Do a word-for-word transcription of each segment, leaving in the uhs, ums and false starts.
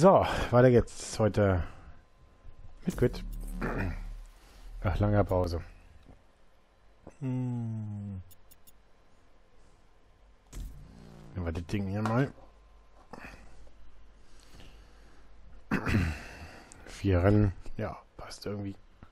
So, weiter geht's heute mit Quid. Nach langer Pause. Hm. Nehmen wir das Ding hier mal. Vier Rennen. Ja, passt irgendwie.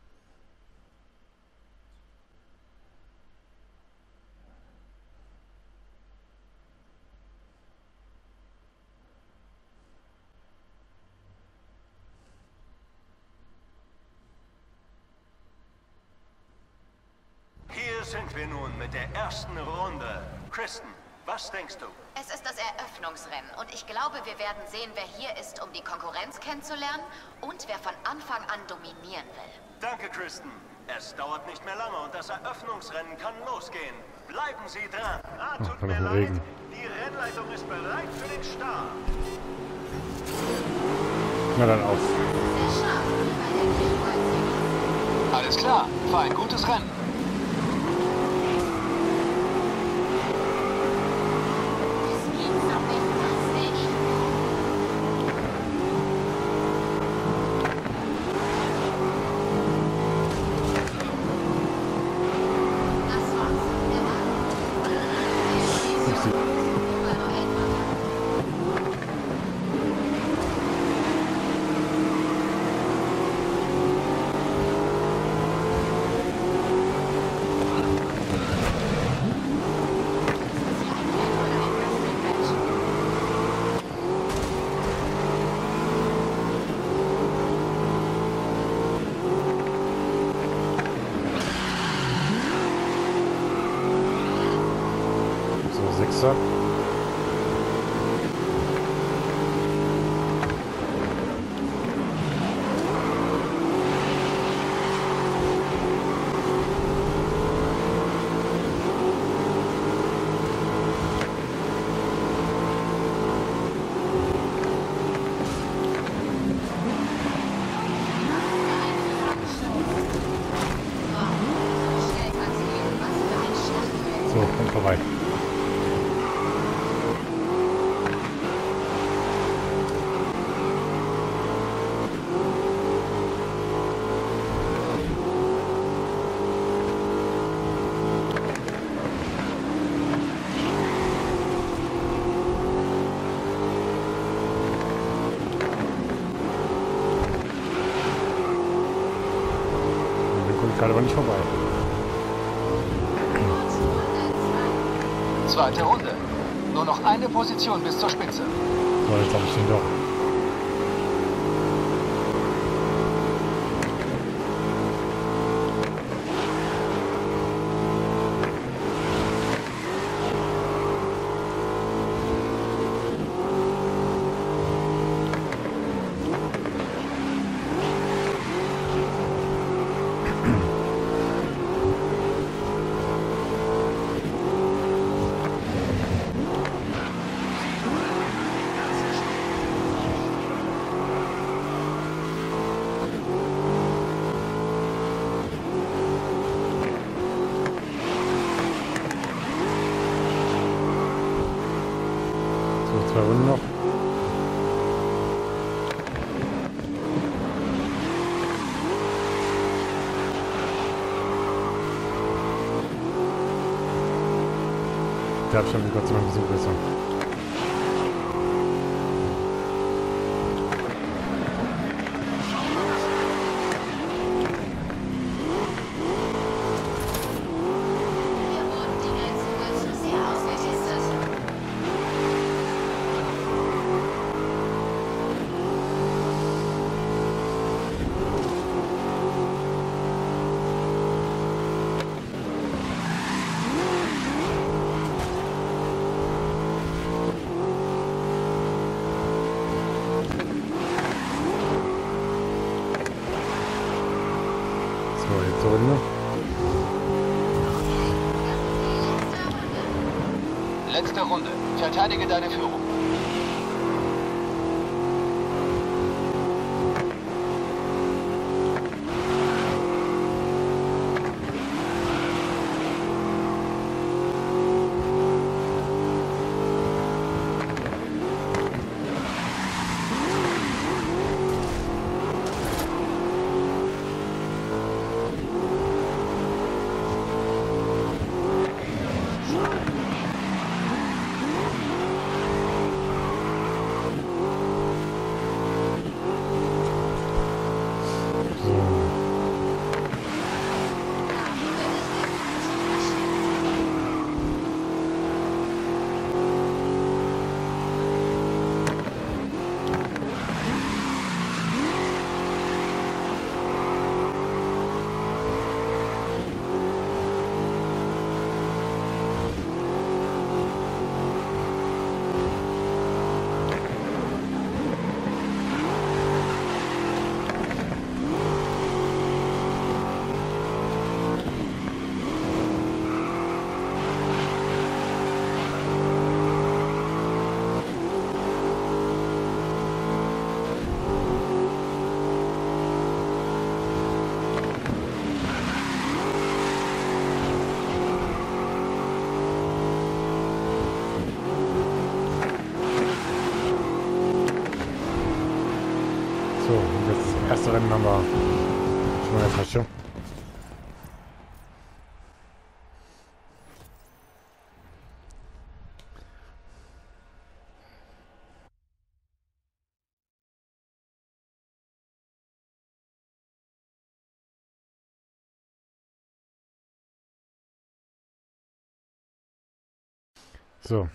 Hier sind wir nun mit der ersten Runde. Kristen, was denkst du? Es ist das Eröffnungsrennen und ich glaube, wir werden sehen, wer hier ist, um die Konkurrenz kennenzulernen und wer von Anfang an dominieren will. Danke, Kristen. Es dauert nicht mehr lange und das Eröffnungsrennen kann losgehen. Bleiben Sie dran. Ah, tut mir leid. Die Rennleitung ist bereit für den Start. Na dann auf. Alles klar, war ein gutes Rennen. Sechser. So, kommt vorbei. Gerade aber nicht vorbei. Zweite Runde. Nur noch eine Position bis zur Spitze. So, jetzt habe ich den doch. Zwei Runden noch. Der Abstand ist Gott sei Dank ein bisschen besser. Runde. Letzte Runde. Verteidige deine Führung. Rennen haben wir schon mal in der Tasche. So.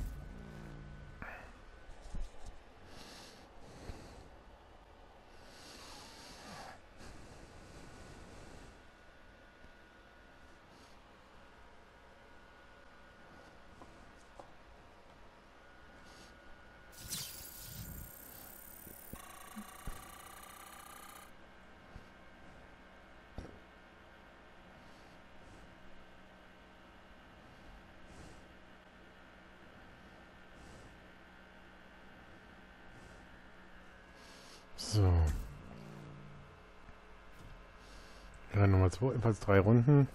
So. Rennen Nummer zwei, ebenfalls drei Runden.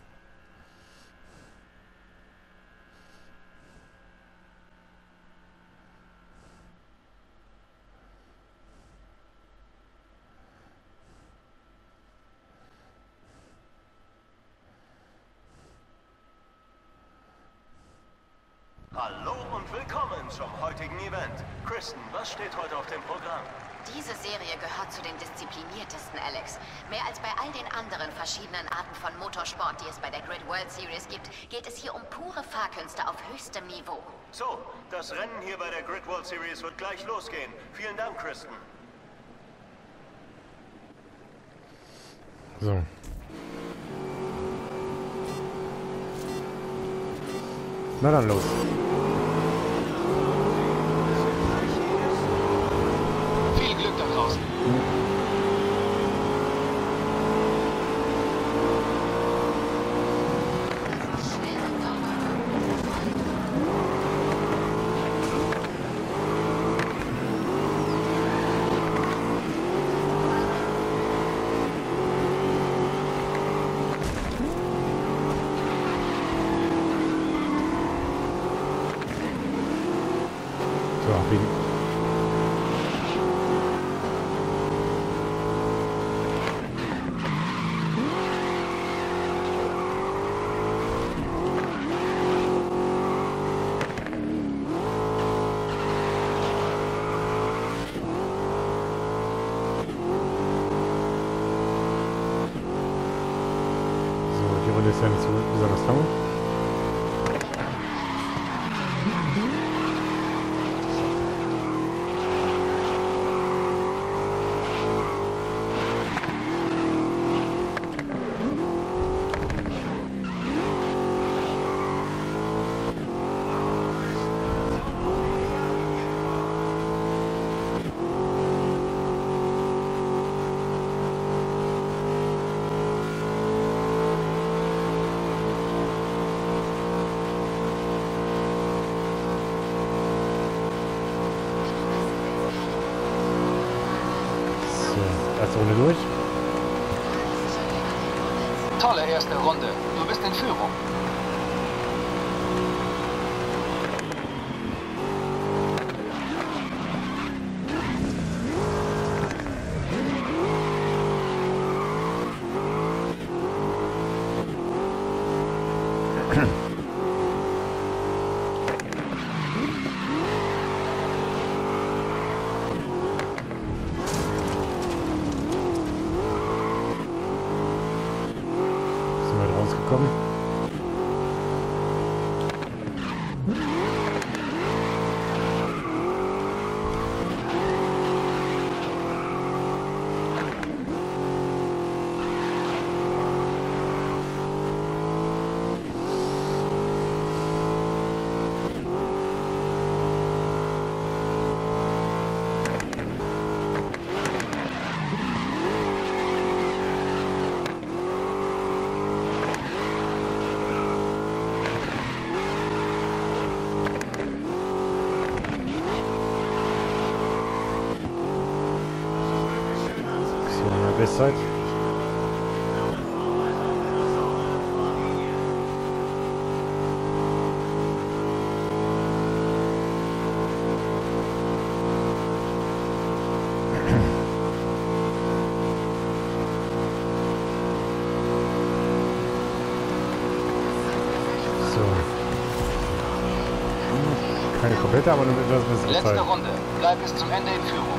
Hallo und willkommen zum heutigen Event. Kristen, was steht heute auf dem Programm? Diese Serie gehört zu den diszipliniertesten, Alex. Mehr als bei all den anderen verschiedenen Arten von Motorsport, die es bei der Grid World Series gibt, geht es hier um pure Fahrkünste auf höchstem Niveau. So, das Rennen hier bei der Grid World Series wird gleich losgehen. Vielen Dank, Kristen. So. Na dann los. Viel Glück da draußen. So, abbiegen. So, die Runde ist ja nicht so besonders lang. Erste Runde durch. Tolle erste Runde. Du bist in Führung. Sind wir rausgekommen. Bestzeit. keine komplette, aber nur etwas bessere Letzte Zeit. Runde. Bleib bis zum Ende in Führung.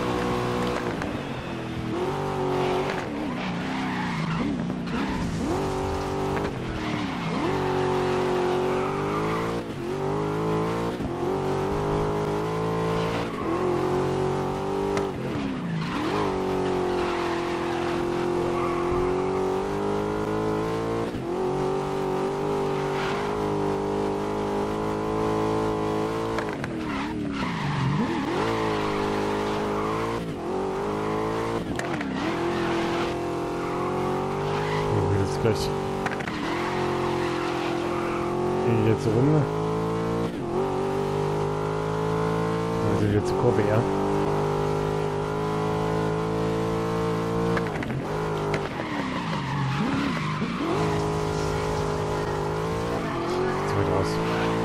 Gleich die letzte Runde. Also die letzte Kurve eher. Zeit raus.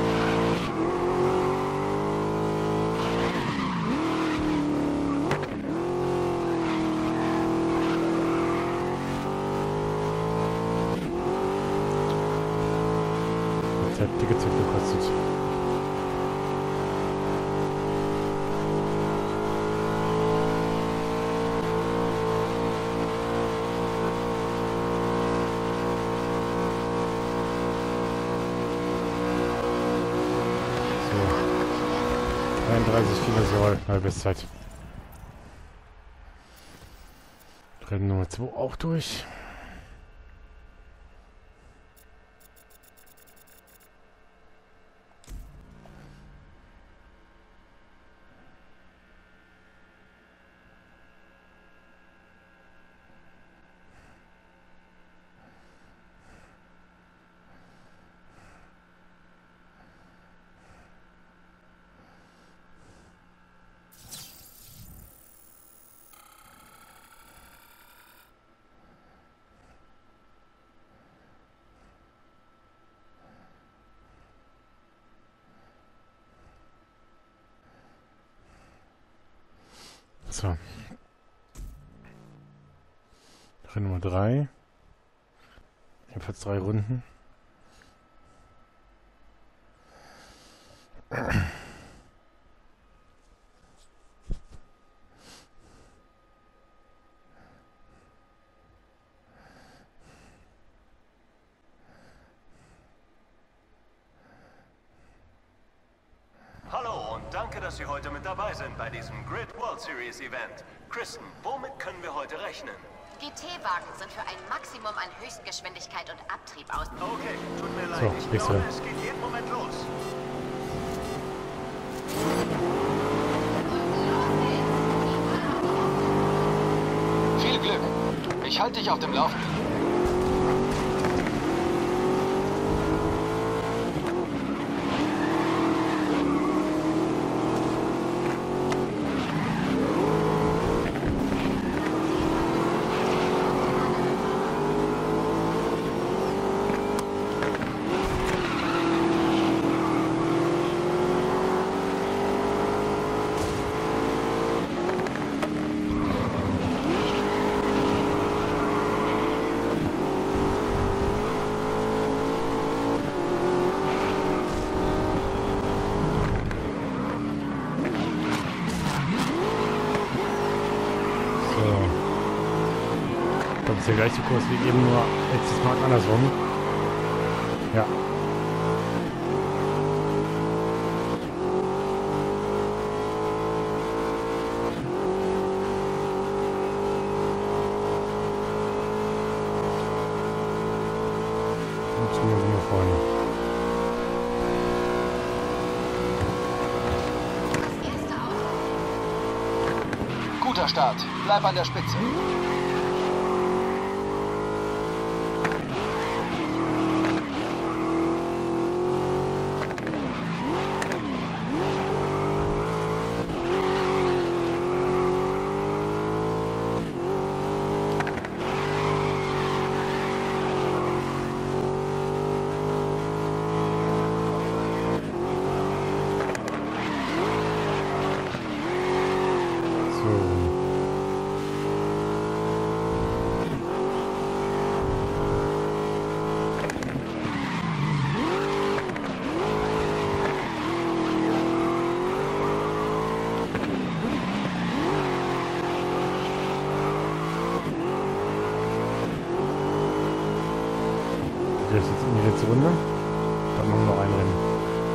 Hat dicke Zeit gekostet. So. dreiunddreißig Kilojoule, Halbeszeit. Rennen Nummer zwei auch durch. So. Rennen Nummer drei. Ebenfalls drei Runden. Hallo und danke, dass Sie heute mit dabei sind bei diesem Grid World Series Event. Kristen, womit können wir heute rechnen? G T-Wagen sind für ein Maximum an Höchstgeschwindigkeit und Abtrieb aus. Okay, tut mir leid. So, ich nächste glaube, Rennen. es geht jeden Moment los. Viel Glück. Ich halte dich auf dem Laufenden. Das ist der gleiche Kurs wie eben, nur letztes Mal andersrum. Ja. Und schon mal so nach vorne. Guter Start. Bleib an der Spitze. Okay, ist jetzt in die letzte Runde. Dann machen wir noch ein Rennen.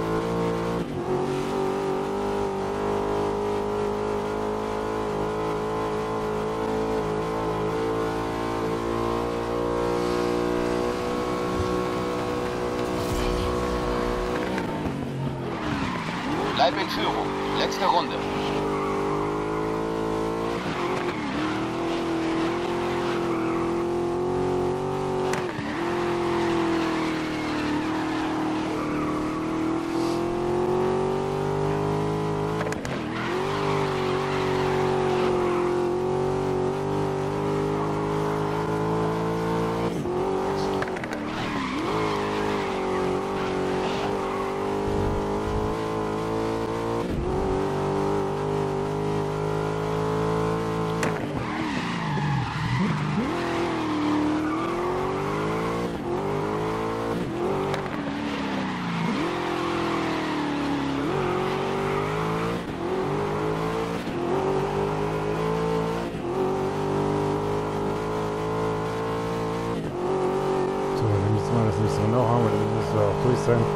Bleib in Führung. Letzte Runde. Noch haben wir, dann muss er auch durch sein.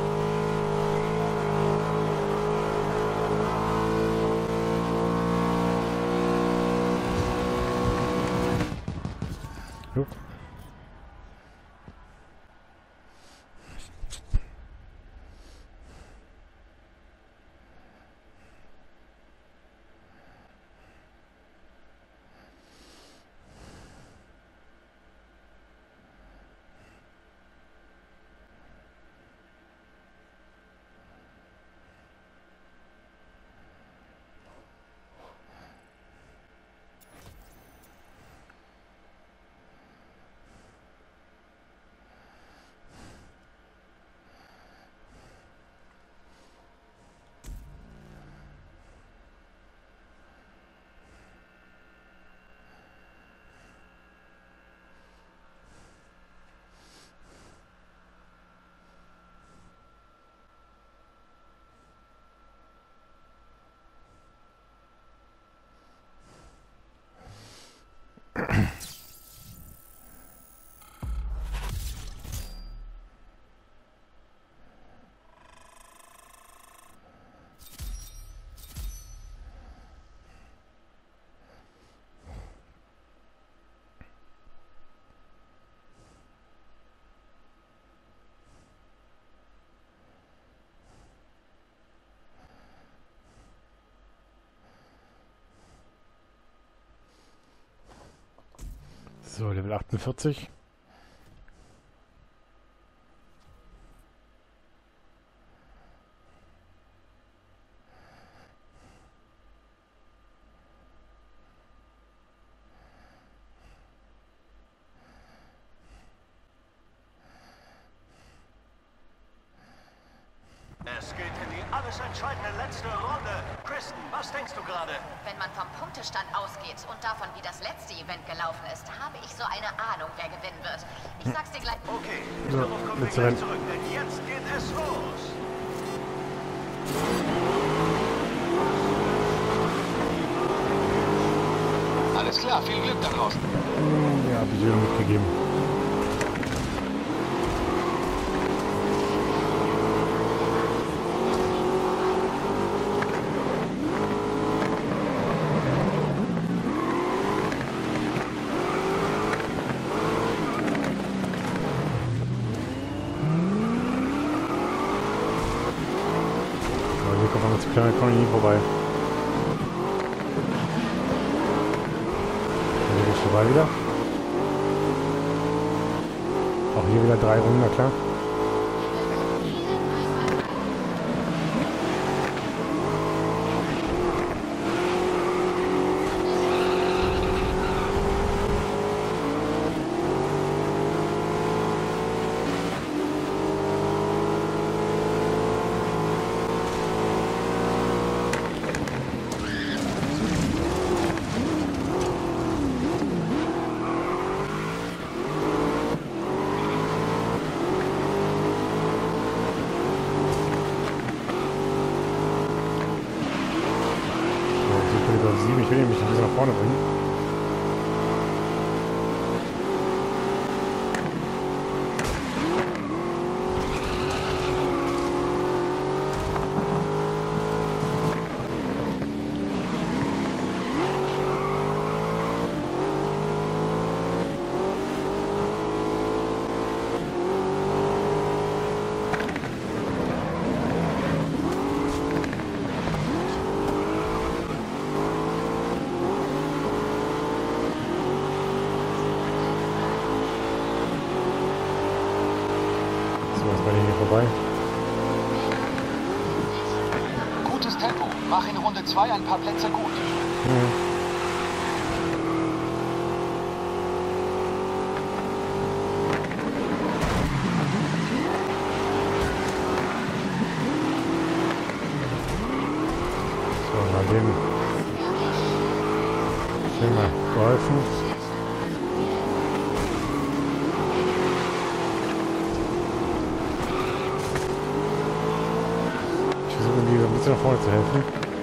Jo. So, Level achtundvierzig. Es geht in die alles entscheidende letzte Runde. Kristen, was denkst du gerade? Wenn man vom Punktestand ausgeht und davon, wie das letzte Event gelaufen ist, habe ich so eine Ahnung, wer gewinnen wird. Ich sag's dir gleich. Okay, So, darauf kommen wir letzte gleich Rennen. zurück, denn jetzt geht es los. Alles klar, viel Glück da draußen. Ja, hab ich wieder mitgegeben. Hier kommt man mit kleiner Kolonie vorbei. Hier geht's vorbei wieder. Auch hier wieder drei Runden, na klar. Ich will nämlich ein bisschen nach vorne bringen. So, jetzt bin ich hier vorbei. Gutes Tempo. Mach in Runde zwei ein paar Plätze gut. Mhm. Dem schön mal geholfen. Ich versuche mir ein bisschen nach vorne zu helfen.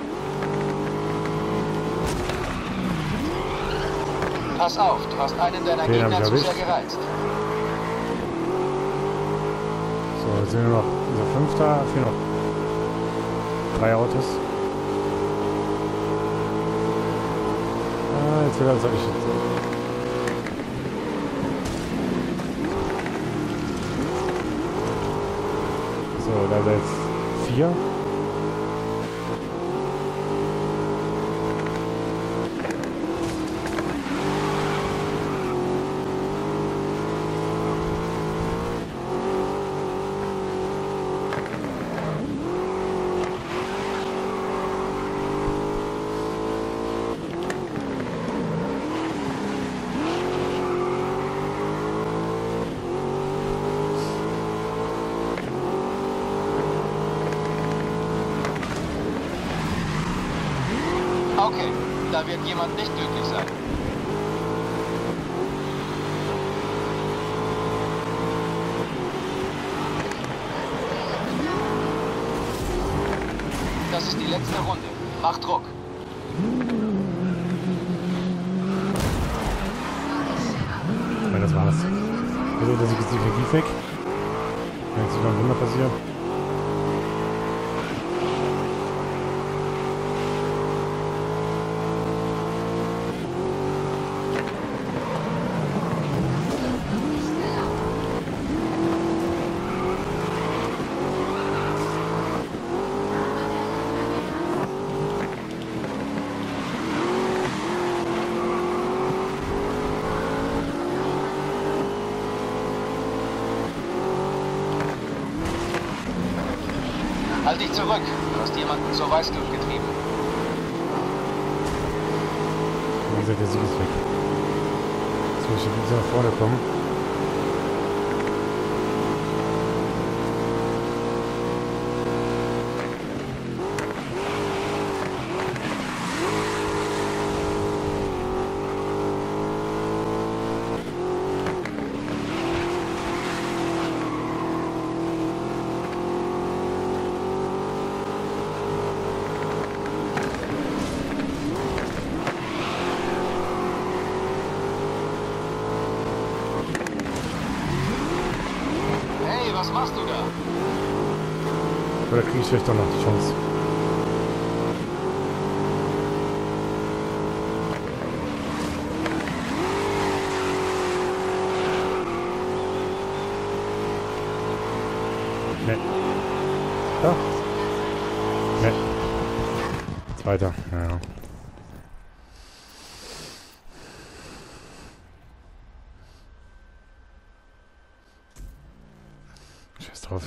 Pass auf, du hast einen deiner Den Gegner hab ich zu sehr erwischt. gereizt. So, jetzt sind wir noch unser Fünfter, fehlen noch drei Autos. Jetzt wieder soll ich jetzt. So, da sind jetzt vier. Okay, da wird jemand nicht glücklich sein. Das ist die letzte Runde. Mach Druck. Ja, das war's. Also, das ist definitiv weg. Wenn jetzt wieder ein Wunder passiert. Halt dich zurück. Du hast jemanden zur Weißglut getrieben. Wie gesagt, der Sieg ist weg. Jetzt muss ich ein bisschen nach vorne kommen. Was machst du da? Oder kriege ich vielleicht doch noch die Chance? Ne. Doch. Ne. Zweiter. Ja. Scheiß drauf.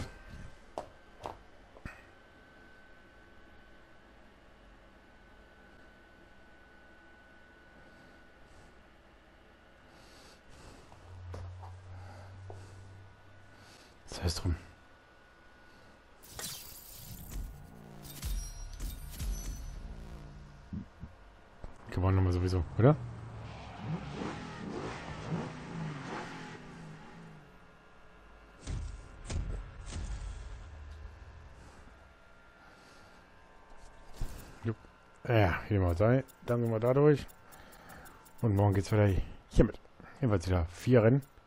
Das heißt drum. Gewonnen haben wir sowieso, oder? Ja, hier mal sei. Dann sind wir da durch. Und morgen geht's wieder hiermit. Jedenfalls wieder vier Rennen.